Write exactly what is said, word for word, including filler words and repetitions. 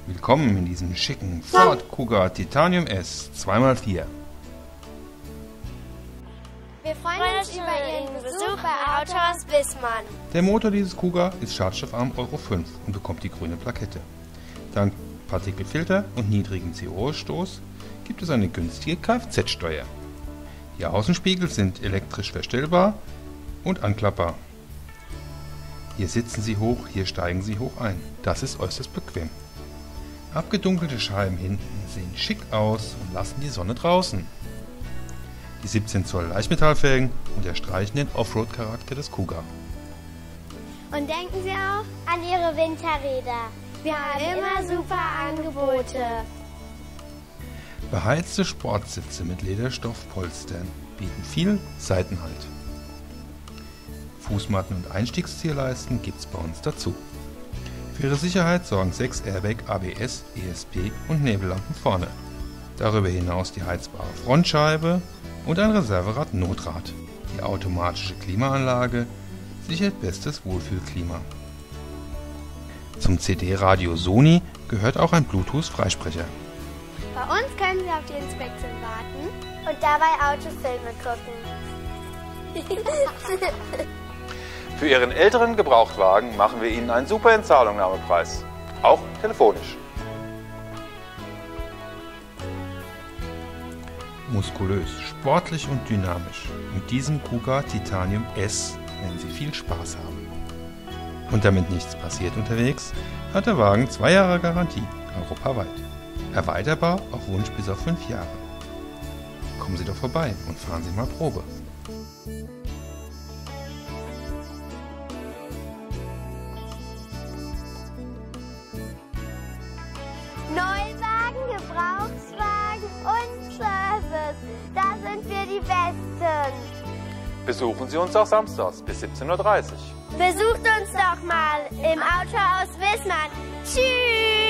Willkommen in diesem schicken Ford Kuga Titanium S zwei mal vier. Wir freuen uns über Ihren Besuch bei Autohaus Wissmann. Der Motor dieses Kuga ist schadstoffarm Euro fünf und bekommt die grüne Plakette. Dank Partikelfilter und niedrigen C O-Ausstoß gibt es eine günstige Kfz-Steuer. Die Außenspiegel sind elektrisch verstellbar und anklappbar. Hier sitzen Sie hoch, hier steigen Sie hoch ein. Das ist äußerst bequem. Abgedunkelte Scheiben hinten sehen schick aus und lassen die Sonne draußen. Die siebzehn Zoll Leichtmetallfelgen unterstreichen den Offroad-Charakter des Kuga. Und denken Sie auch an Ihre Winterräder. Wir haben immer super Angebote. Beheizte Sportsitze mit Lederstoffpolstern bieten viel Seitenhalt. Fußmatten und Einstiegszierleisten gibt's bei uns dazu. Für Ihre Sicherheit sorgen sechs Airbag, A B S, E S P und Nebellampen vorne. Darüber hinaus die heizbare Frontscheibe und ein Reserverad-Notrad. Die automatische Klimaanlage sichert bestes Wohlfühlklima. Zum C D-Radio Sony gehört auch ein Bluetooth-Freisprecher. Bei uns können Sie auf die Inspektion warten und dabei Autofilme gucken. Für Ihren älteren Gebrauchtwagen machen wir Ihnen einen super Entzahlungnahmepreis. Auch telefonisch. Muskulös, sportlich und dynamisch. Mit diesem Kuga Titanium S werden Sie viel Spaß haben. Und damit nichts passiert unterwegs, hat der Wagen zwei Jahre Garantie, europaweit. Erweiterbar auf Wunsch bis auf fünf Jahre. Kommen Sie doch vorbei und fahren Sie mal Probe. Neuwagen, Gebrauchswagen und Service. Da sind wir die Besten. Besuchen Sie uns auch samstags bis siebzehn Uhr dreißig. Besucht uns doch mal im Autohaus Wissmann. Tschüss!